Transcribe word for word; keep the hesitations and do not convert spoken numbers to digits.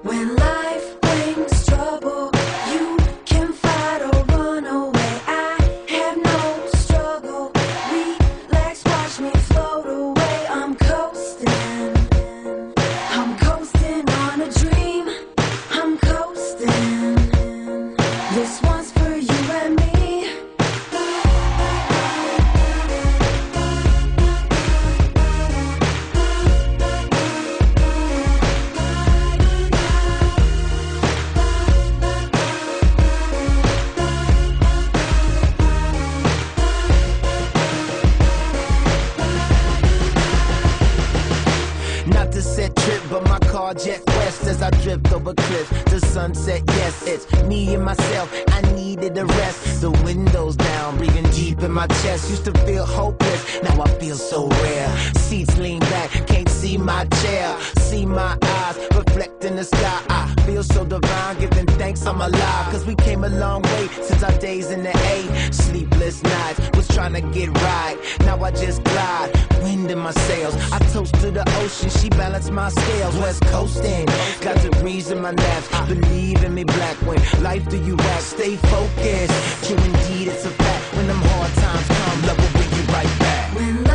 When life brings trouble, you can fight or run away. I have no struggle. Relax, watch me float away. I'm coasting. I'm coasting on a dream. I'm coasting. This one's for you and me. Not to set trip, but my car jet west as I drift over cliffs to sunset. Yes, it's me and myself. I needed a rest. The windows down, breathing deep in my chest. Used to feel hopeless, now I feel so rare. Seats lean back, can't see my chair. See my eyes reflect in the sky. I feel so divine, giving thanks I'm alive. Cause we came a long way since our days in the A. Sleepless nights, was trying to get right. Now I just glide, wind in my sails. I toast to the ocean, she balanced my scales. West coasting, got degrees in my naps. Believe in me, black, when life do you act. Stay focused, true indeed, it's a fact. When them hard times come, love will bring you right back. When